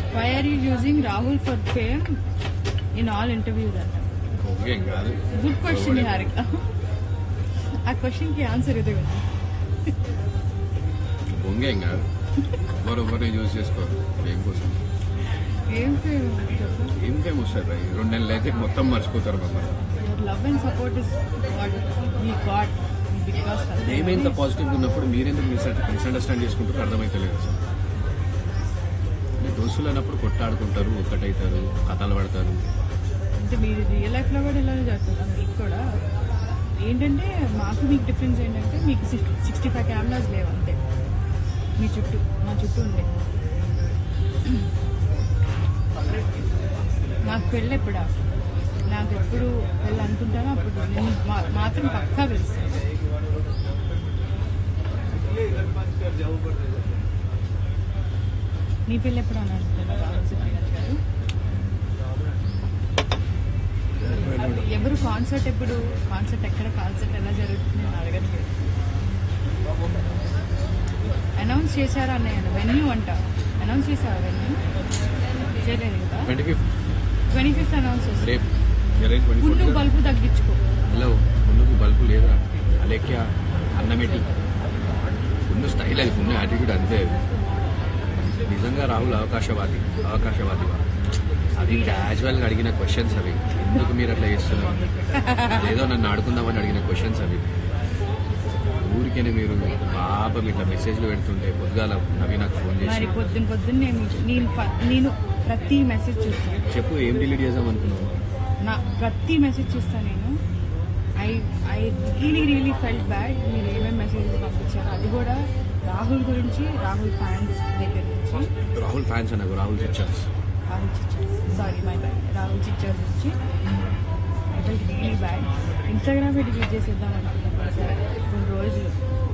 Why are you using Rahul for fame in all interviews? Good question, Niharika. ఆ question కి answer ఇదే కదా. బొంగేం కాదు, ఎవరొకరిని యూజ్ చేసుకోరు ఫేమ్ కోసం. ఏం ఫేమ్ వస్తుంది 2 నెలలు అయితే మొత్తం మర్చిపోతారు. Love and support is what we got because మేమెంత పాజిటివ్గా ఉన్నప్పుడు మీరెందుకు మిస్అండర్స్టాండ్ చేసుకుంటారో అర్థమైతలేదు సార్. దోస్తులు అన్నప్పుడు కొట్టాడుకుంటారు, ఒక్కటైతారు, కథలు పడతారు. అంటే మీరు రియల్ లైఫ్ లో కూడా ఇలానే జరుగుతుంది. మీకు కూడా ఏంటంటే మాకు మీకు డిఫరెన్స్ ఏంటంటే మీకు 65 కెమెరాస్ లేవు అంతే మీ చుట్టూ, మా చుట్టూ ఉండే. నాకు పెళ్ళి ఎప్పుడా, నాకు ఎప్పుడు పెళ్ళి అనుకుంటానో అప్పుడు నేను మాత్రం పక్కా పిలుస్తాను. నీ పెళ్ళి ఎప్పుడు అని అనుకుంటున్నా రాహుల్ సిద్ధిరాజ్ గారు? ఎవరు కాన్సర్ట్ ఎప్పుడు, కాన్సర్ట్ ఎక్కడ, కాన్సర్ట్ ఎలా జరుగుతుంది నేను అడగట్లేదు. అనౌన్స్ చేశారా అన్నయ్య? వెన్యూ అంట అనౌన్స్ చేశారా? వెన్యూ చేయలేదు కదా. 25th అనౌన్స్ చేస్తారు. ముందు బల్బు తగ్గించుకో. హలో, ముందుకు బల్బు లేదా అలేఖ్య అన్నమెట్టి ముందు స్టైల్ అది, ఉన్న యాటిట్యూడ్ అంతే. నిజంగా రాహుల్ అవకాశవాది. అది క్యాజువల్గా అడిగిన క్వశ్చన్స్ అవి. ఎందుకు మీరు అట్లా చేస్తున్నారు? ఏదో నన్ను ఆడుకుందామని అడిగిన క్వశ్చన్స్ అవి. ఊరికేనే మీరు పాపం ఇట్లా మెసేజ్లు పెడుతుంటే పొద్దుగాల నవి నాకు ఫోన్ చేసి పొద్దున్న నేను ప్రతి మెసేజ్ చూస్తాను. చెప్పు, ఏం డిలీట్ చేద్దాం అనుకున్నావు? నా ప్రతి మెసేజ్ చూస్తాను నేను. I really felt bad. మీరు ఏమేమి మెసేజ్ పంపించారు, అది కూడా రాహుల్ గురించి, రాహుల్ ఫ్యాన్స్ దగ్గర నుంచి. రాహుల్ ఫ్యాన్స్ అనకు, రాహుల్ చిచ్చర్స్ సారీ మై బ్యాడ్. రాహుల్ చిచ్చర్స్ నుంచి I felt really bad. Instagram delete చేసేద్దాం అనుకున్నాను సార్ కొన్ని రోజులు,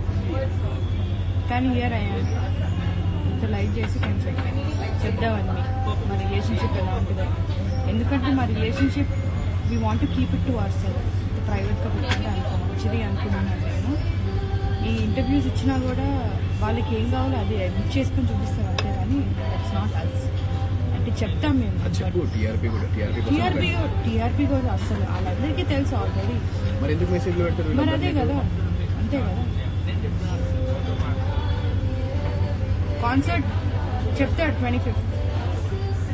కానీ హియర్ అయ్యాను. ఇంత లైక్ చేసి కొంచెం చెప్దామని మీకు మా రిలేషన్షిప్ ఎలా ఉంటుందో. ఎందుకంటే మా relationship we want to keep it to our self. ప్రైవేట్గా పెట్టుకుంటే అనుకో మంచిది అనుకున్నాను నేను. ఈ ఇంటర్వ్యూస్ ఇచ్చినా కూడా వాళ్ళకి ఏం కావాలో అది ఎడిట్ చేసుకొని చూపిస్తారు అంతే, కానీ దట్స్ నాట్ అస్. అంటే చెప్తాం మేము. టీఆర్పీ కూడా అసలు వాళ్ళందరికీ తెలుసు ఆల్రెడీ. మరి అదే కదా, అంతే కదా. కాన్సర్ట్ చెప్తాడు 25th.